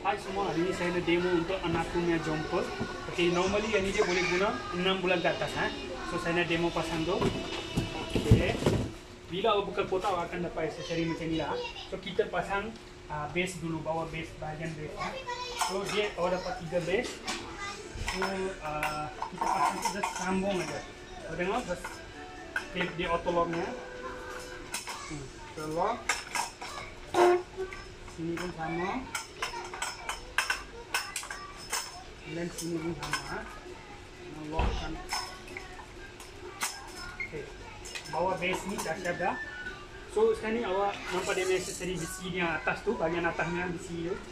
Hai semua, hari ini saya ada demo untuk anak punya jumper. Okay, normally ini dia boleh guna 6 bulan ke atas. So saya nak demo pasang tu. Okay. Bila awak buka kotak, awak akan dapat aksesori macam ni lah. So kita pasang base dulu, bawah base, bahagian base. So dia awak dapat 3 base. So kita pasang tu just sambung aja. So tengok, just clip dia auto locknya. So lock. Sini pun sama. Dan sini pun sama. Lockkan. Okay. Bawah base ni dah siap dah. So sekarang ni awak nampak dia aksesori besi yang atas tu, bahagian atasnya besi tu.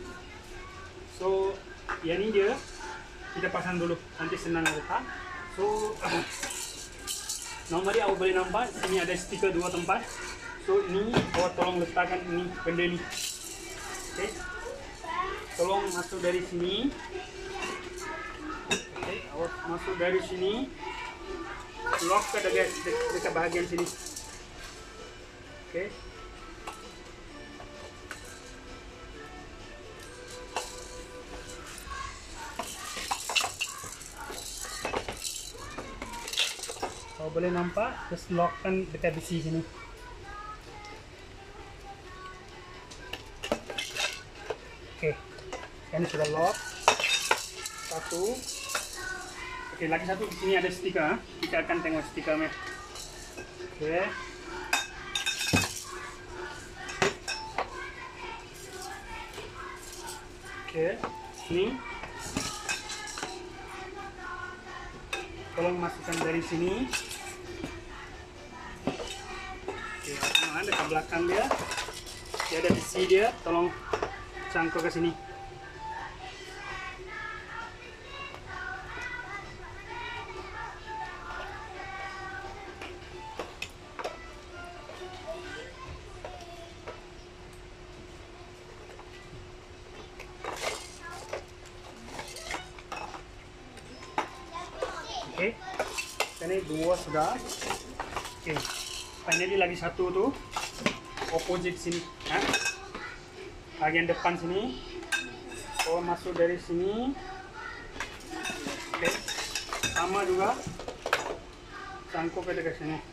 So yang ni dia kita pasang dulu, nanti senang letak. So normally awak boleh nampak sini ada stiker 2 tempat. So ini awak tolong letakkan ini benda ni. Okay. Tolong masuk dari sini. Okay, awak masuk dari sini, lock ke dekat bahagian sini. Okay. Awak boleh nampak, just lockkan dekat besi sini. Okay, ini sudah lock. Satu. Okey, lagi satu di sini ada stiker. Kita akan tengok stikernya. Okey. Okey, ni. Tolong masukkan dari sini. Okey, ada dekat belakang dia. Dia ada besi dia, tolong cangkok ke sini. Okay, ini 2 sudah. Okay, finally lagi satu tu opposite sini, bahagian depan sini. Oh, masuk dari sini. Okay, sama juga cangkok ke dekat sini.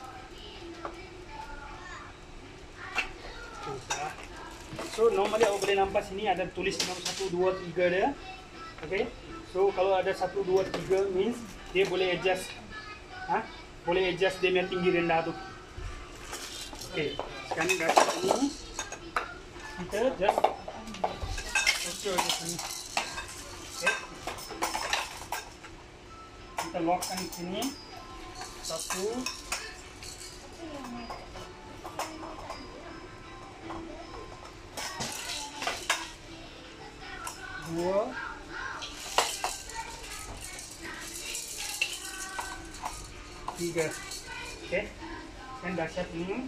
Okay, so normally awak boleh nampak sini ada tulis nombor 1, 2, 3 dia. Okay, so kalau ada 1, 2, 3 means dia boleh adjust, boleh adjust dia punya tinggi rendah tu. Okay, sekarang dari sini kita just ukur ke sini. Okay, kita lockkan di sini. 1, 2, 3. Okay, dan dah siap ini.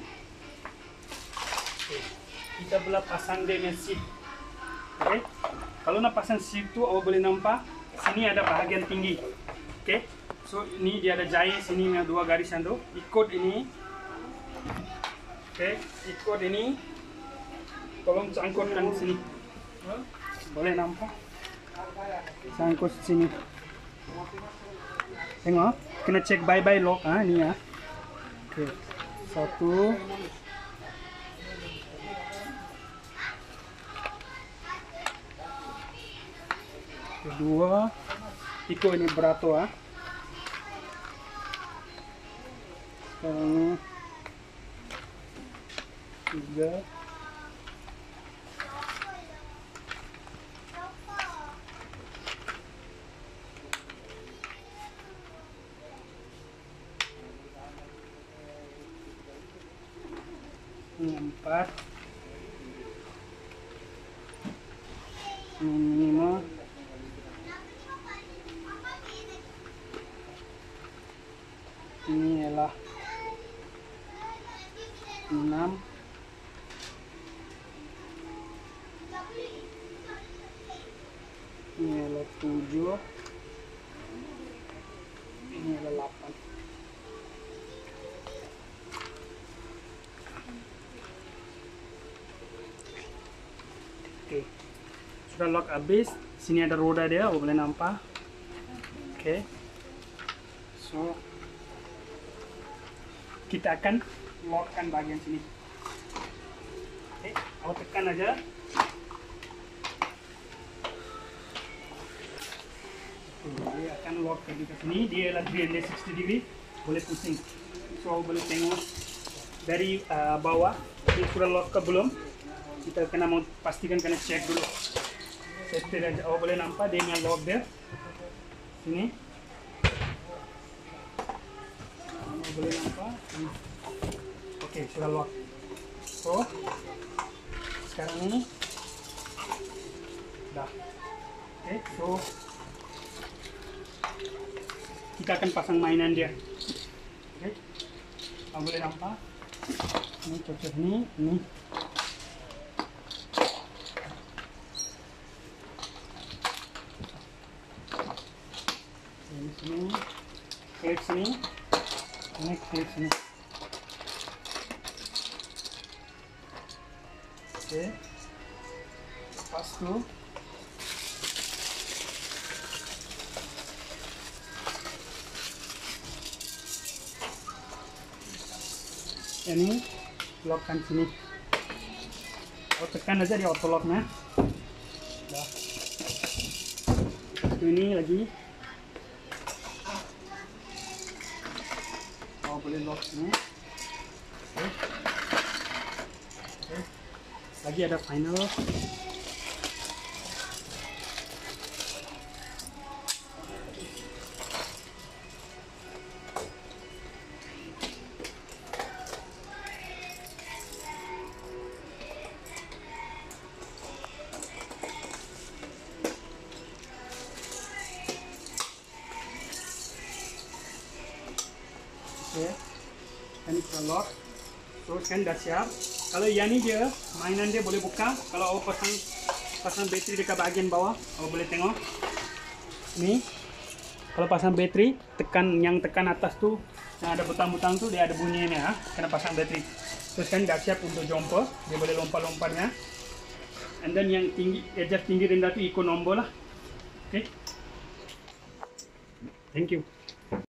Okay, kita pula pasang dia dengan seat. Okay, kalau nak pasang seat tu awak boleh nampak sini ada bahagian tinggi. Okay, so ini dia ada jahit sini dengan 2 garisan tu. Ikut ini. Okay, ikut ini. Tolong cangkutkan sini. Boleh nampak? Cangkut sini. Tengok, kena cek bye-bye lock ni ya. Okey. 1, 2, ikut ini beratur sekarang 3, 4, 5, ini adalah 6, ini adalah 7, ini adalah 8. sudah lock habis. Sini ada roda dia, boleh nampak. Oke. So kita akan lockkan bagian sini. Oke, awak tekan aja. Dia akan lock ke sini. Dia adalah 360 degree, boleh pusing. So boleh tengok dari bawah ini sudah lock ke belum. Kita kena mau pastikan, kena cek dulu. Safety aja. Oh, boleh nampak dia punya lock dia. Sini. Oh, boleh nampak. Oke, sudah lock. So sekarang ini dah. Oke, so kita akan pasang mainan dia. Oke, kamu boleh nampak. Ini cocok ini. Ini sini, klip sini, ini klip sini. Oke, lepas tu ini lockkan sini. Kalau tekan aja di auto locknya. Dah. Ini lagi. Oh, boleh lock sini. Oke. Lagi ada final. Oke, ini sudah lock. Terus kan dah siap. Kalau yang ini dia mainan dia boleh buka. Kalau awak pasang bateri dekat bagian bawah, awak boleh tengok. Nih, kalau pasang bateri, tekan atas tuh, yang ada butang-butang tuh dia ada bunyinya ya. Kena pasang bateri. Terus kan dah siap untuk jumper. Dia boleh lompat-lompatnya. And then yang tinggi, adjust tinggi rendah tuh ikut nombor lah. Oke. Thank you.